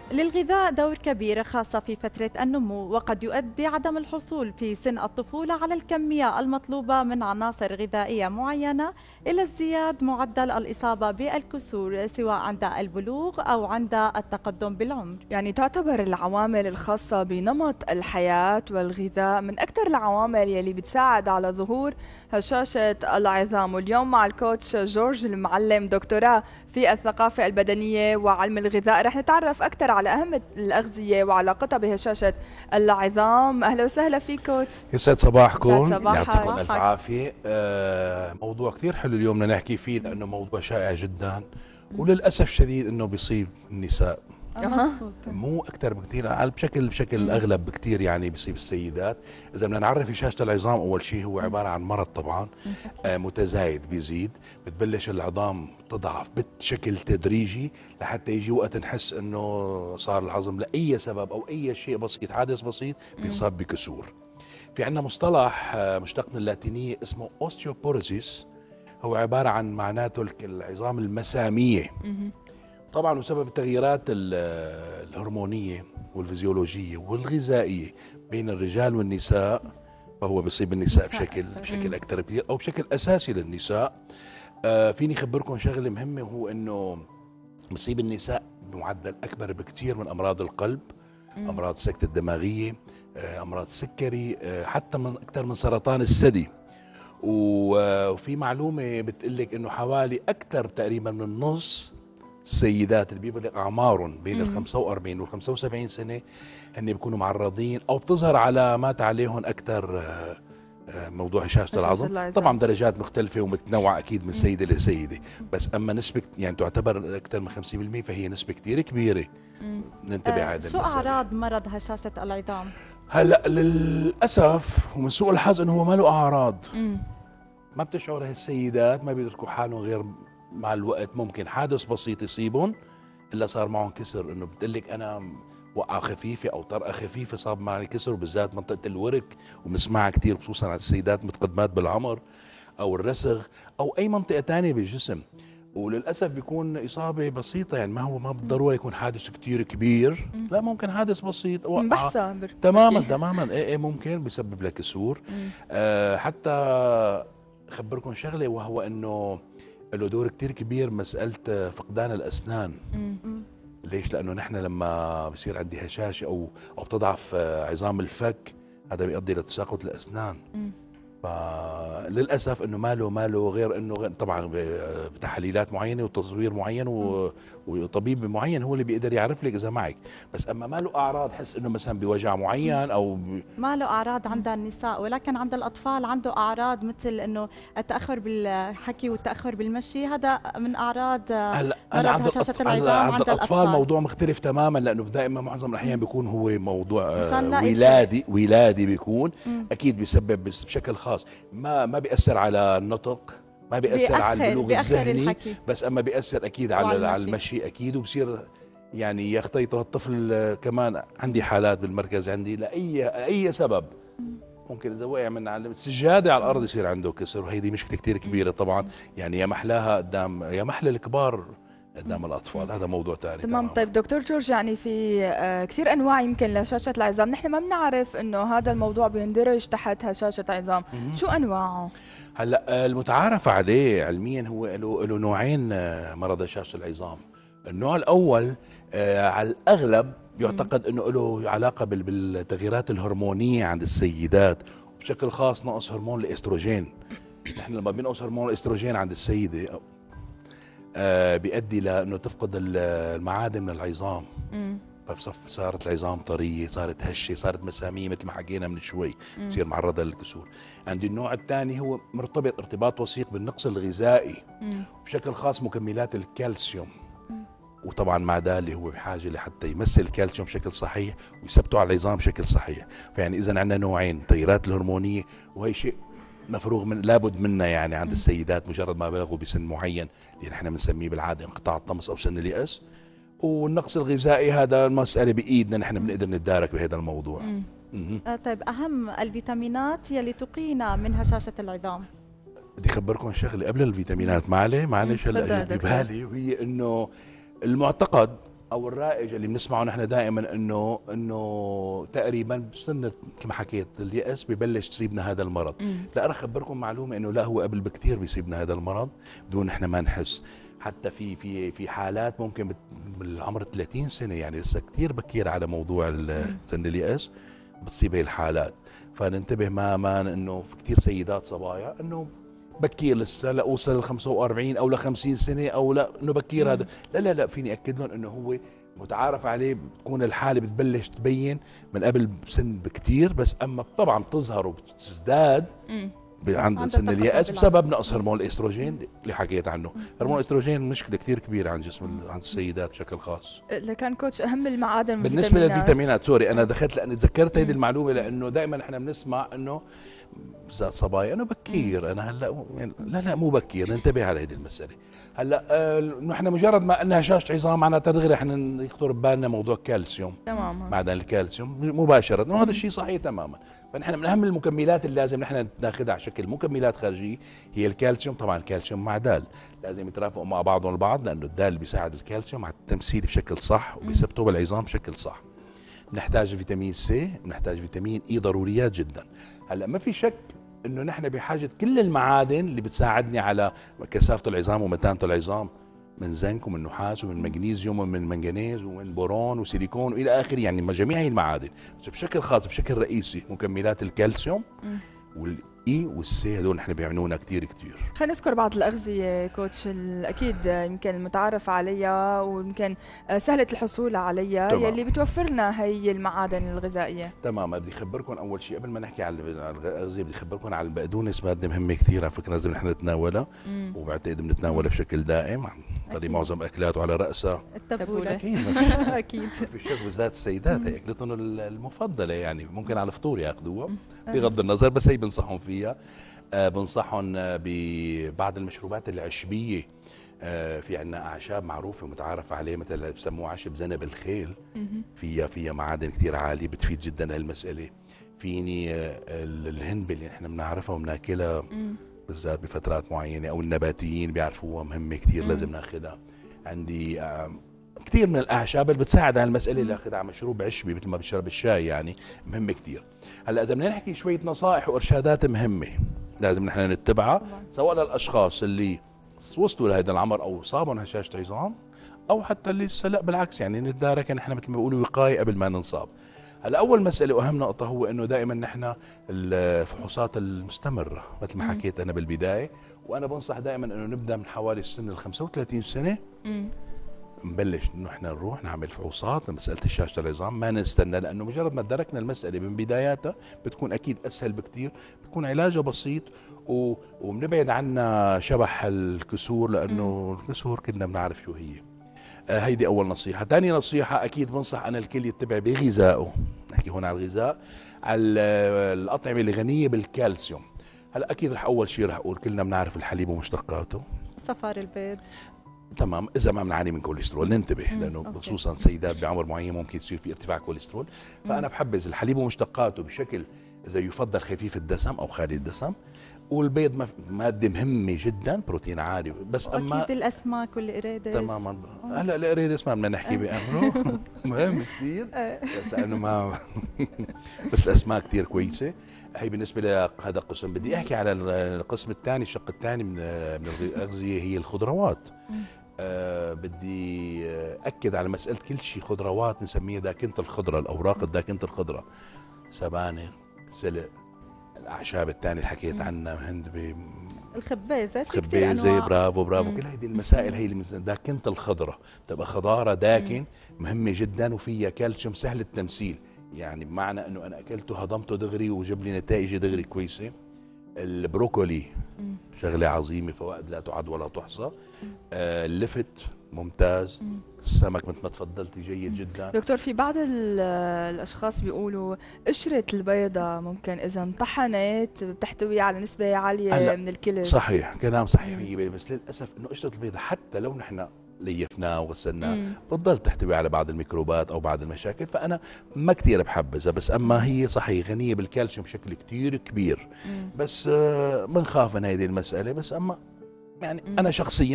للغذاء دور كبير خاصة في فترة النمو، وقد يؤدي عدم الحصول في سن الطفولة على الكمية المطلوبة من عناصر غذائية معينة إلى ازدياد معدل الإصابة بالكسور سواء عند البلوغ أو عند التقدم بالعمر. يعني تعتبر العوامل الخاصة بنمط الحياة والغذاء من أكثر العوامل يلي بتساعد على ظهور هشاشة العظام. واليوم مع الكوتش جورج المعلم دكتوراه في الثقافة البدنية وعلم الغذاء رح نتعرف أكثر على أهم الأغذية وعلاقتها بهشاشة العظام. أهلا وسهلا فيك كوتش. يسعد صباحكم، يعطيكم ألف عافية. موضوع كثير حلو اليوم بدنا نحكي فيه لأنه موضوع شائع جدا وللأسف شديد أنه بيصيب النساء. مو أكثر بكثير، بشكل أغلب بكثير يعني بيصيب السيدات. إذا بدنا نعرف هشاشة العظام، أول شيء هو عبارة عن مرض طبعا متزايد بيزيد، بتبلش العظام تضعف بشكل تدريجي لحتى يجي وقت نحس انه صار العظم لاي سبب او اي شيء بسيط، حادث بسيط بينصاب بكسور. في عندنا مصطلح مشتق من اللاتينية اسمه اوستيوبوروسيس، هو عبارة عن معناته العظام المسامية. طبعا بسبب التغييرات الهرمونية والفيزيولوجية والغذائية بين الرجال والنساء، فهو بيصيب النساء بشكل اكثر كثير او بشكل اساسي للنساء. فيني اخبركم شغله مهمه، وهو انه بصيب النساء بمعدل اكبر بكثير من امراض القلب، امراض السكته الدماغيه، امراض السكري، حتى من اكثر من سرطان الثدي. وفي معلومه بتقلك انه حوالي اكثر تقريبا من نص السيدات اللي بيبلغ اعمارهم بين ال 45 وال 75 سنه هن بيكونوا معرضين او بتظهر علامات عليهم اكثر موضوع هشاشة العظم. طبعا درجات مختلفة ومتنوعة أكيد من سيدة لسيدة، بس أما نسبة يعني تعتبر أكثر من 50%، فهي نسبة كتير كبيرة. ننتبه على شو أعراض مرض هشاشة العظام؟ هلا للأسف ومن سوء الحظ إنه هو ما له أعراض. ما بتشعر هالسيدات، ما بيدركوا حالهم غير مع الوقت. ممكن حادث بسيط يصيبهم إلا صار معهم كسر، إنه بتقلك أنا وقعة خفيفة أو طرقة خفيفة صاب معي كسر، وبالذات منطقة الورك، وبنسمعها كثير خصوصا على السيدات متقدمات بالعمر، أو الرسغ، أو أي منطقة تانية بالجسم. وللأسف بيكون إصابة بسيطة، يعني ما بالضرورة يكون حادث كتير كبير، لا ممكن حادث بسيط وقعة تماما إيه ممكن بيسبب لك كسور. حتى أخبركم شغلة، وهو إنه له دور كتير كبير مسألة فقدان الأسنان. ليش؟ لأنه نحن لما بصير عندي هشاشة أو بتضعف عظام الفك، هذا بيؤدي لتساقط الأسنان. فللأسف إنه ماله غير إنه طبعا بتحاليلات معينة وتصوير معين وطبيب معين هو اللي بيقدر يعرف لك إذا معك. بس أما ماله أعراض، حس إنه مثلا بوجع معين أو ماله أعراض عند النساء، ولكن عند الأطفال عنده أعراض مثل إنه التأخر بالحكي والتأخر بالمشي، هذا من أعراض مرض هشاشة العظام. عند الأطفال موضوع مختلف تماما، لأنه دائما معظم الأحيان بيكون هو موضوع ولادي بيكون أكيد بيسبب بشكل خاص. ما بيأثر على النطق، ما بيأثر على البلوغ الذهني، بس أما بيأثر أكيد على المشي أكيد، وبصير يعني يختيطه الطفل. كمان عندي حالات بالمركز عندي لأي سبب، ممكن إذا وقع من على السجادة على الأرض يصير عنده كسر، وهي مشكلة كتير كبيرة طبعا. يعني يا محلاها قدام، يا محلى الكبار قدام الأطفال، هذا موضوع ثاني. تمام. طيب دكتور جورج، يعني في كثير أنواع يمكن لهشاشة العظام، نحن ما بنعرف إنه هذا الموضوع بيندرج تحت هشاشة عظام، شو أنواعه؟ هلا المتعارف عليه علميا هو له نوعين مرض هشاشة العظام. النوع الأول على الأغلب يعتقد إنه له علاقة بالتغييرات الهرمونية عند السيدات، وبشكل خاص نقص هرمون الاستروجين. نحن لما بينقص هرمون الاستروجين عند السيدة بيؤدي لأنه تفقد المعادن من العظام، صارت العظام طرية، صارت هشة، صارت مسامية مثل ما حكينا من شوي، بتصير معرضة للكسور. عند النوع الثاني هو مرتبط ارتباط وثيق بالنقص الغذائي، بشكل خاص مكملات الكالسيوم. وطبعا مع ده اللي هو بحاجة لحتى يمثل الكالسيوم بشكل صحيح ويثبته على العظام بشكل صحيح. فيعني إذا عندنا نوعين، التغييرات الهرمونية، وهي شيء مفروغ من لابد منه يعني عند السيدات مجرد ما بلغوا بسن معين، اللي نحن بنسميه بالعاده انقطاع الطمس او سن اليأس. والنقص الغذائي هذا مسألة بإيدنا، نحن بنقدر نتدارك بهذا الموضوع. طيب أهم الفيتامينات يلي تقينا من هشاشة العظام؟ بدي أخبركم شغلة قبل الفيتامينات، معلش هلا ببالي، وهي إنه المعتقد او الرائج اللي بنسمعه نحن دائما انه تقريبا بسن مثل ما حكيت اليأس ببلش تصيبنا هذا المرض. لا انا اخبركم معلومه انه لا، هو قبل بكثير بيصيبنا هذا المرض بدون نحن ما نحس. حتى في حالات ممكن بالعمر 30 سنه، يعني لسه كثير بكير على موضوع سن اليأس بتصيب هي الحالات. فننتبه ما انه في كثير سيدات صبايا انه بكير لسه، لا اوصل ل 45 او ل 50 سنه، او لا انه بكير هذا. لا فيني اكد لهم انه هو متعارف عليه، بتكون الحاله بتبلش تبين من قبل سن بكتير، بس اما طبعا بتظهر وبتزداد عند سن اليأس بسبب نقص هرمون الاستروجين اللي حكيت عنه. هرمون الاستروجين مشكله كثير كبيره عند عند السيدات بشكل خاص. لكن كوتش اهم المعادن بالنسبه للفيتامينات، سوري انا دخلت لاني تذكرت هذه المعلومه، لانه دائما احنا بنسمع انه بالذات صبايا انه بكير. انا هلا لا مو بكير، ننتبه على هذه المساله. هلا نحن مجرد ما انها هشاشه عظام معناتها دغري احنا يخطر ببالنا موضوع الكالسيوم، تماما معدن الكالسيوم مباشره، وهذا الشيء صحيح تماما. فنحن من اهم المكملات اللي لازم نحن ناخذها على شكل مكملات خارجيه هي الكالسيوم. طبعا الكالسيوم مع دال لازم يترافقوا مع بعضهم البعض، لانه الدال بيساعد الكالسيوم على التمثيل بشكل صح وبيثبته بالعظام بشكل صح. بنحتاج فيتامين سي، بنحتاج فيتامين اي، ضروريات جدا. هلا ما في شك انه نحن بحاجه كل المعادن اللي بتساعدني على كثافه العظام ومتانه العظام، من زنك ومن نحاس ومن مغنيسيوم ومن منغنيز ومن بورون وسيليكون والى اخره، يعني جميع هي المعادن. بس بشكل خاص بشكل رئيسي مكملات الكالسيوم والاي والسي، هذول نحن بيعنونا كثير. خلينا نذكر بعض الأغذية كوتش أكيد يمكن المتعارف عليها ويمكن سهلة الحصول عليها يلي بتوفر لنا هي المعادن الغذائية. تمام. بدي أخبركم أول شيء قبل ما نحكي على الأغذية، بدي أخبركم على البقدونس، مادة مهمة كثير على فكرة لازم نحن نتناولها، وبعتقد بنتناولها بشكل دائم عن طريق معظم أكلاته على رأسها التبولة. أكيد أكيد في شك، بالذات السيدات هي أكلتهم المفضلة، يعني ممكن على الفطور ياخذوها بغض النظر، بس هي بنصحهم فيها. بنصحهم ببعض المشروبات العشبية. في عنا أعشاب معروفة ومتعارف عليه، مثل بسموه عشب ذنب الخيل، فيها معادن كثير عالية بتفيد جدا هالمسألة. فيني الهنبة اللي نحن بنعرفها وبناكلها بالذات بفترات معينة، أو النباتيين بيعرفوها مهمة كثير لازم ناخذها. عندي كثير من الأعشاب اللي بتساعد على المسألة اللي أخذها على مشروب عشبي مثل ما بشرب الشاي، يعني مهمة كثير. هلا إذا بدنا نحكي شوية نصائح وإرشادات مهمة لازم نحن نتبعها، سواء للأشخاص اللي وصلوا لهذا العمر أو صابوا هشاشة عظام، أو حتى اللي لا بالعكس، يعني نتدارك نحن مثل ما بيقولوا وقاية قبل ما ننصاب. هلا أول مسألة وأهم نقطة هو إنه دائما نحن الفحوصات المستمرة مثل ما حكيت أنا بالبداية، وأنا بنصح دائما إنه نبدأ من حوالي السن 35 سنة نبلش انه احنا نروح نعمل فحوصات لمساله هشاشه العظام، ما نستنى، لانه مجرد ما تدركنا المساله من بداياتها بتكون اكيد اسهل بكثير، بتكون علاجها بسيط، وبنبعد عنا شبح الكسور، لانه الكسور كلنا بنعرف شو هي. هيدي اول نصيحه. ثاني نصيحه اكيد بنصح انا الكل يتبع بغذائه، نحكي هون على الغذاء، على الاطعمه الغنيه بالكالسيوم. هلا اكيد رح اول شيء رح اقول كلنا بنعرف الحليب ومشتقاته، صفار البيض. تمام. اذا ما بنعاني من كوليسترول ننتبه، لانه خصوصا سيدات بعمر معين ممكن يصير في ارتفاع كوليسترول. فانا بحبذ الحليب ومشتقاته بشكل اذا يفضل خفيف الدسم او خالي الدسم. والبيض ماده مهمه جدا، بروتين عالي، بس اما اكيد الاسماك والقرادس. تماما. هلا القرادس ما بدنا نحكي بامره مهم كثير، بس لانه ما بس الاسماك كثير كويسه. هي بالنسبه لهذا القسم. بدي احكي على القسم الثاني، الشق الثاني من الاغذيه هي الخضروات. بدي أكد على مسألة كل شيء خضروات بنسميها داكنة الخضرة، الأوراق الداكنة الخضرة، سبانخ، سلق، الأعشاب الثانية اللي حكيت عنها، هندبة، الخبازة، برافو كل هذه المسائل هي اللي داكنة الخضرة، تبقى خضارة داكن مهمة جدا، وفيها كالسيوم سهل التمثيل، يعني بمعنى أنه أنا أكلته هضمته دغري وجاب لي نتائج دغري كويسة. البروكولي شغلة عظيمة، فوائد لا تعد ولا تحصى. اللفت ممتاز. السمك مثل ما تفضلتي جيد جدا. دكتور، في بعض الأشخاص بيقولوا قشرة البيضة ممكن إذا انطحنت بتحتوي على نسبة عالية من الكلى. صحيح، كلام صحيح 100%، بس للأسف إنه قشرة البيضة حتى لو نحن ليفناه وغسلناه بتضل تحتوي على بعض الميكروبات او بعض المشاكل، فانا ما كثير بحبذها. بس اما هي صحيح غنيه بالكالسيوم بشكل كثير كبير، بس بنخاف من هذه المساله. بس اما يعني انا شخصيا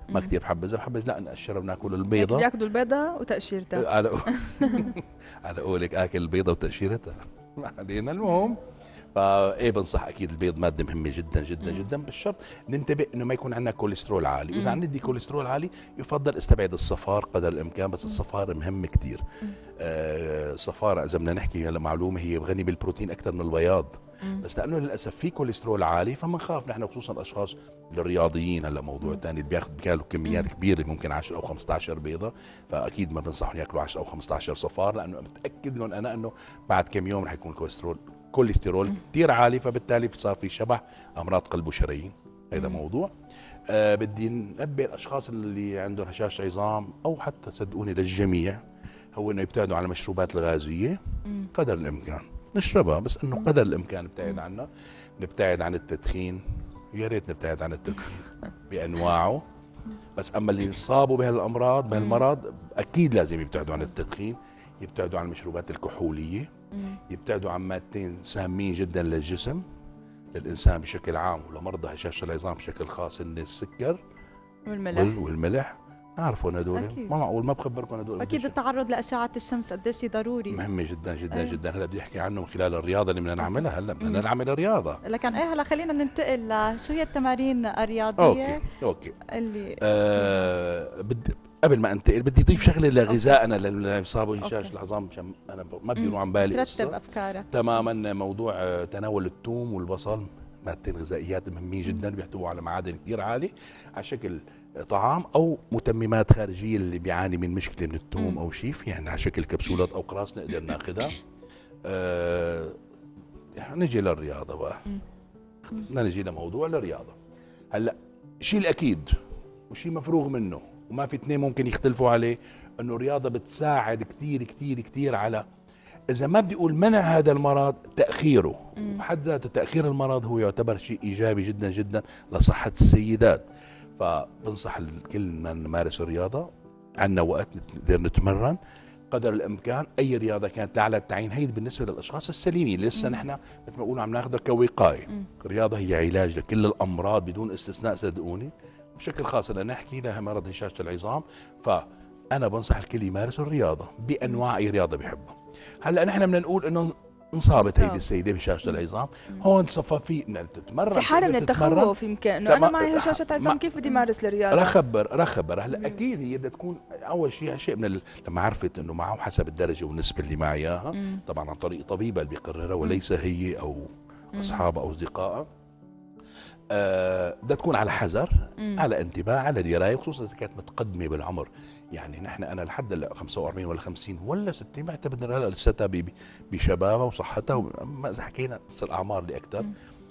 ما كثير بحبذ لا نقشرها بناكل البيضه. بياكلوا البيضه وتقشيرتها. على قولك اكل البيضه وتقشيرتها. ما علينا. المهم فايه بنصح اكيد البيض ماده مهمه جدا جدا جدا، بالشرط ننتبه انه ما يكون عندنا كوليسترول عالي، واذا عندي كوليسترول عالي يفضل استبعد الصفار قدر الامكان، بس الصفار مهم كثير. الصفار اذا بدنا نحكي هلا معلومه هي غني بالبروتين اكثر من البياض، بس لانه للاسف في كوليسترول عالي فبنخاف نحن خصوصا الاشخاص الرياضيين. هلا موضوع ثاني اللي بياكلوا كميات كبيره ممكن 10 او 15 بيضه، فاكيد ما بنصحهم ياكلوا 10 او 15 صفار، لانه متاكد لهم انا انه بعد كم يوم رح يكون كوليسترول كثير عالي، فبالتالي صار في شبح امراض قلب وشرايين. هذا موضوع. بدي ننبه الاشخاص اللي عندهم هشاشه عظام او حتى صدقوني للجميع، هو انه يبتعدوا عن المشروبات الغازيه قدر الامكان. نشربها بس انه قدر الامكان نبتعد عنها. نبتعد عن التدخين، يا ريت نبتعد عن التدخين بانواعه، بس اما اللي انصابوا بهالمرض اكيد لازم يبتعدوا عن التدخين، يبتعدوا عن المشروبات الكحوليه، يبتعدوا عن مادتين سامين جدا للجسم للانسان بشكل عام ولمرضى هشاشه العظام بشكل خاص، ان السكر والملح. نعرفون هدول، ما معقول ما بخبركم هدول. اكيد التعرض لاشعه الشمس قديش ضروري، مهمه جدا جدا جدا. هلا بدي احكي عنه من خلال الرياضه اللي بدنا نعملها. هلا بدنا نعمل رياضه، لكن هلا خلينا ننتقل لشو هي التمارين الرياضيه. اوكي اللي قبل ما انتقل بدي اضيف شغله لغذائنا اللي صابوا هشاشه العظام، مشان انا ما بيروح عن بالي ترتب افكارك تماما. موضوع تناول الثوم والبصل مادتين غذائيات مهمين جدا، بيحتووا على معادن كثير عاليه على شكل طعام او متممات خارجيه اللي بيعاني من مشكله من الثوم او شيء، يعني على شكل كبسولات او اقراص نقدر ناخذها. نجي للرياضه بقى. بدنا نجي لموضوع الرياضه. هلا شيء الاكيد وشيء مفروغ منه وما في اثنين ممكن يختلفوا عليه، انه الرياضه بتساعد كثير كثير كثير على، اذا ما بدي اقول منع هذا المرض، تاخيره. بحد ذاته تاخير المرض هو يعتبر شيء ايجابي جدا جدا لصحه السيدات. فبنصح الكل ان نمارس الرياضه، عندنا وقت نقدر نتمرن قدر الامكان. اي رياضه كانت على التعيين، هي بالنسبه للاشخاص السليمين لسه نحن مثل ما بقولوا عم ناخذها كوقايه. الرياضه هي علاج لكل الامراض بدون استثناء، صدقوني. بشكل خاص بدنا نحكي لها مرض هشاشه العظام، فانا بنصح الكل يمارس الرياضه بانواع اي رياضه بيحبها. هلا نحن بدنا نقول انه انصابت هيدي السيده بهشاشه العظام، هون صفى في بدنا تتمرن. في حاله من التخوف يمكن انه انا معي هشاشه عظام، كيف بدي امارس الرياضه؟ رح خبر. هلا اكيد هي بدها تكون اول شيء من لما عرفت انه معه حسب الدرجه والنسبه اللي معها اياها، طبعا عن طريق طبيبها اللي بيقررها وليس هي او اصحابها او اصدقائها. بدها تكون على حذر، على انتباه، على درايه، خصوصا اذا كانت متقدمه بالعمر. يعني نحن انا لحد هلا 45 ولا 50 ولا 60 بعتبر هلا لساتها بشبابها وصحتها، اذا حكينا الاعمار اللي اكثر.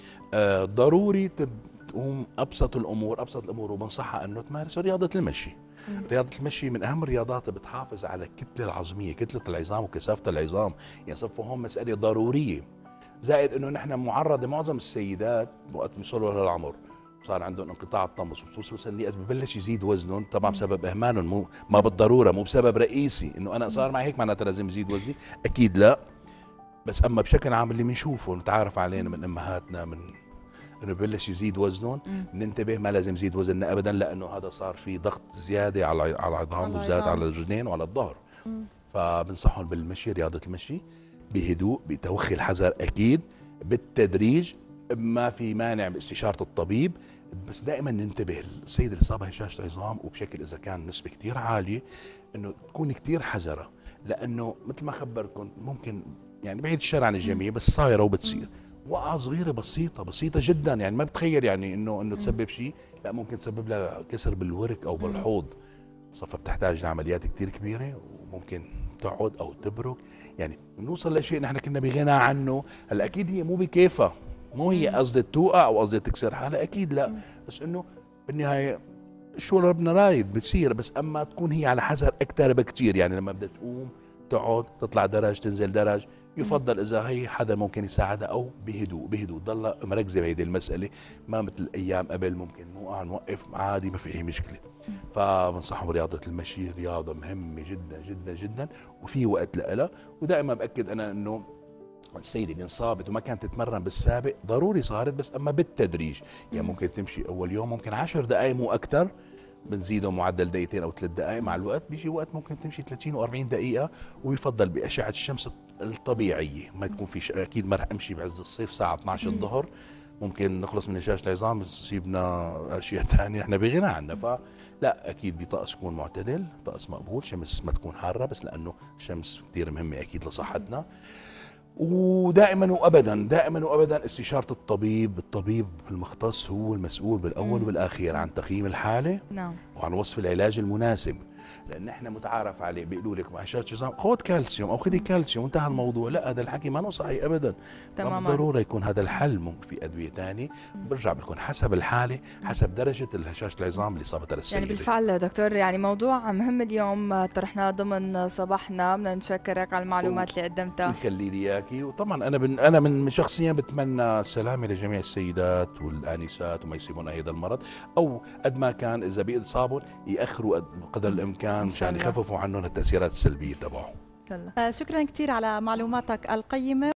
ضروري تقوم ابسط الامور وبنصحها انه تمارس رياضه المشي. رياضه المشي من اهم الرياضات اللي بتحافظ على الكتله العظميه، كتله العظام وكثافه العظام، يعني صفوا هون مساله ضروريه. زائد انه نحن معظم السيدات وقت بيوصلوا لهالعمر صار عندهم انقطاع الطمس، خصوصا اللي ببلش يزيد وزنهم طبعا بسبب اهمالهم، ما بالضروره مو بسبب رئيسي انه انا صار معي هيك معناتها لازم يزيد وزني، اكيد لا. بس اما بشكل عام اللي بنشوفه ونتعرف علينا من امهاتنا من انه ببلش يزيد وزنهم، ننتبه ما لازم يزيد وزننا ابدا، لانه هذا صار في ضغط زياده على العظام وزاد على الرجلين وعلى الظهر. فبنصحهم بالمشي، رياضه المشي بهدوء، بتوخي الحذر، اكيد بالتدريج، ما في مانع باستشاره الطبيب. بس دائما ننتبه السيد اللي صابها هشاشه عظام وبشكل اذا كان نسبه كثير عاليه انه تكون كثير حذره، لانه مثل ما خبركم ممكن يعني بعيد الشر عن الجميع بس صايره وبتصير وقعه صغيره بسيطه جدا، يعني ما بتخيل يعني انه تسبب شيء، لا ممكن تسبب لها كسر بالورك او بالحوض، صفى بتحتاج لعمليات كثير كبيره وممكن تقعد او تبرك. يعني نوصل لشيء نحن كنا بغنى عنه. هلا اكيد هي مو بكيفها، مو هي قصدي توقع او قصدي تكسر حالها، اكيد لا، بس انه بالنهايه شو ربنا رايد بتصير، بس اما تكون هي على حذر اكثر بكثير. يعني لما بدها تقوم تقعد تطلع درج تنزل درج، يفضل اذا هي حدا ممكن يساعدها او بهدوء ضل مركزه بهيدي المساله، ما مثل الايام قبل ممكن نوقف عادي ما في اي مشكله. فبنصحهم برياضه المشي، رياضه مهمه جدا جدا جدا وفي وقت لها. ودائما باكد انا انه السيده اللي انصابت وما كانت تتمرن بالسابق ضروري صارت، بس اما بالتدريج، يعني ممكن تمشي اول يوم ممكن 10 دقائق مو اكثر، بنزيده معدل دقيقتين او 3 دقائق. مع الوقت بيجي وقت ممكن تمشي 30 و40 دقيقه، ويفضل باشعه الشمس الطبيعيه، ما تكون في اكيد ما رح امشي بعز الصيف الساعه 12 الظهر، ممكن نخلص من هشاشه العظام تصيبنا اشياء ثانيه احنا بغنى عنها. فلا اكيد بطقس يكون معتدل، طقس مقبول، شمس ما تكون حاره بس لانه الشمس كثير مهمه اكيد لصحتنا. ودائما وابدا دائما وابدا استشاره الطبيب، الطبيب المختص هو المسؤول بالاول والاخير عن تقييم الحاله نعم، وعن وصف العلاج المناسب. لان احنا متعارف عليه بيقولوا لك مع هشاشه عظام خذ كالسيوم او خذي كالسيوم وانتهى الموضوع. لا، هذا الحكي ما صحيح ابدا. تماما. بالضروره يكون هذا الحل. ممكن في ادويه ثانيه برجع بتكون حسب الحاله، حسب درجه هشاشه العظام اللي صابتها للسيده. يعني بالفعل دكتور، يعني موضوع مهم اليوم طرحناه ضمن صباحنا، بدنا نشكرك على المعلومات اللي قدمتها. يخلي لي اياكي. وطبعا انا من شخصيا بتمنى السلامه لجميع السيدات والانسات وما يصيبون هذا المرض، او قد ما كان اذا بيصابوا ياخروا قدر الامكان مشان يخففوا عنهم التاثيرات السلبيه تبعه. شكرا كثير على معلوماتك القيمة.